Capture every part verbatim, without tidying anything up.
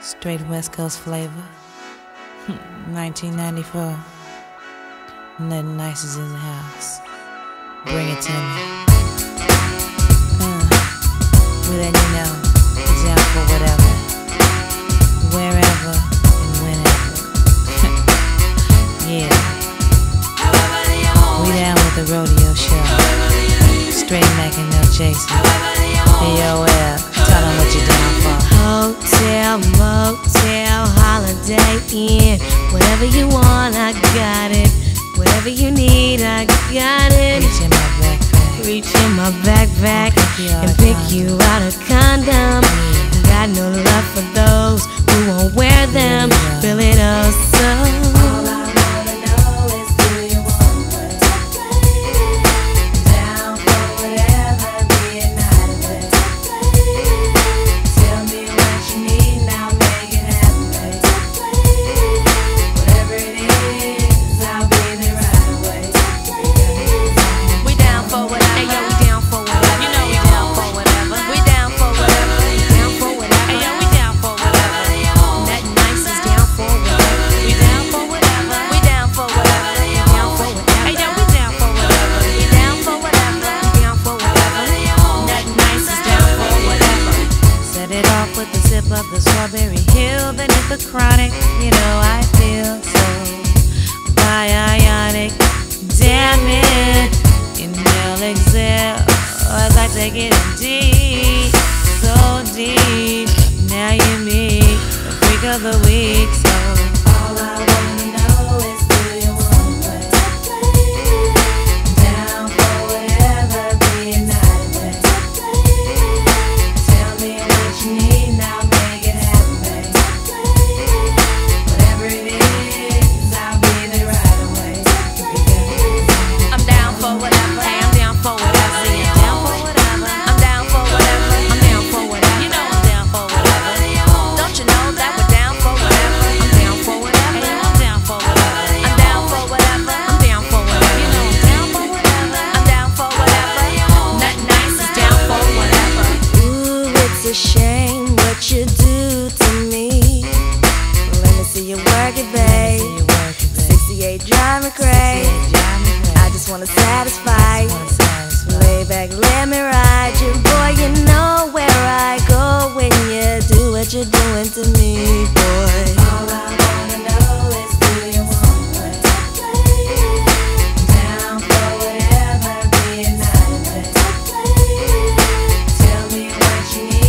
Straight West Coast flavor. nineteen ninety-four. Nothing nice is in the house. Bring it to me. Uh, we let you know. It's down for whatever, wherever, and whenever. Yeah. We down with the rodeo show. Straight Mac and no chaser. P O L, tell them what you're down for. Hotel, motel, holiday inn. Whatever you want, I got it. Whatever you need, I got it. Reach in my backpack. Reach in my backpack and pick you out a condom. Got no love for those who won't wear them. Really don't so. With the sip of the strawberry hill beneath the chronic, you know I feel so bionic. Damn it, inhale, exhale, as I take it in deep, so deep. Now you're me, the freak of the week. So all I wanna know is, do you want what? Down for whatever, be a night. Tell me what you need. Shame what you do to me. Let me see you work it, babe. sixty-eight drive me crazy. I just wanna satisfy. Lay back, let me ride you. Boy, you know where I go when you do what you're doing to me, boy. All I wanna know is, do you want what? Down for whatever, be a night. Tell me what you need.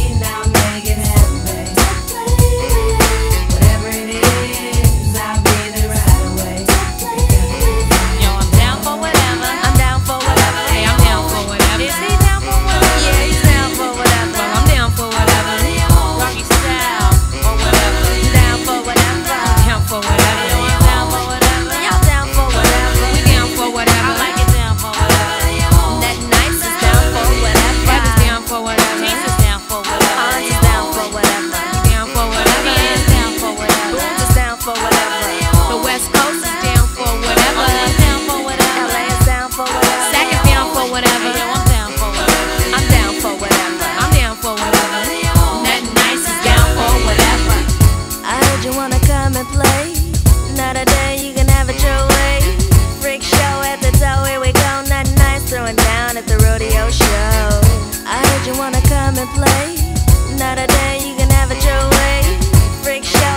Not a day you can have it your way. Freak show at the toe, here we go. Not nice, throwing down at the rodeo show. I heard you wanna come and play. Not a day you can have it your way. Freak show